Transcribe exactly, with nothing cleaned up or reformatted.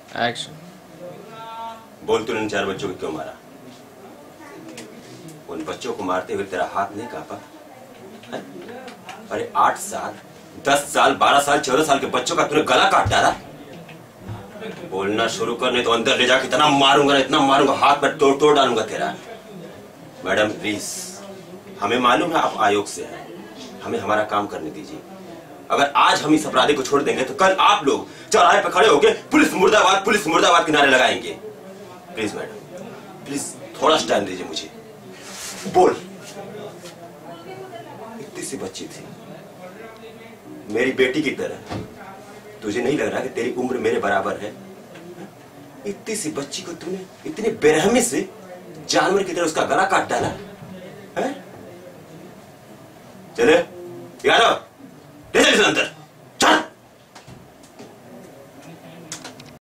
Action. बोल तूने इन चार बच्चों को क्यों मारा? उन बच्चों को मारते हुए तेरा हाथ नहीं कांपा? अरे आठ साल, दस साल, बारह साल, चौदह साल के बच्चों का तूने गला काट डाला। बोलना शुरू करने तो अंदर ले जाके इतना मारूंगा, इतना मारूंगा, हाथ में तोड़ तोड़ डालूंगा तेरा। मैडम प्लीज, हमें मालूम है आप आयोग से हैं, हमें हमारा काम करने दीजिए। अगर आज हम इस अपराधी को छोड़ देंगे तो कल आप लोग चौराहे पर खड़े होकर पुलिस मुर्दाबाद, पुलिस मुर्दाबाद के नारे लगाएंगे। प्लीज मैडम, प्लीज थोड़ा टाइम दीजिए मुझे। बोल। इतनी सी बच्ची थी, मेरी बेटी की तरह। तुझे नहीं लग रहा कि तेरी उम्र मेरे बराबर है? इतनी सी बच्ची को तूने इतनी बेरहमी से जानवर की तरह उसका गला काट डाला है? चले यादव, ले चल इसे अंदर।